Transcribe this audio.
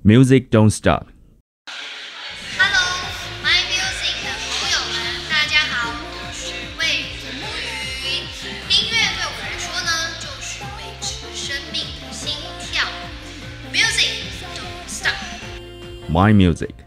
Music don't stop. Hello, My Music 的朋友们，大家好，我是魏子木鱼。音乐对我来说呢，就是维持生命的心跳。Music don't stop. My music.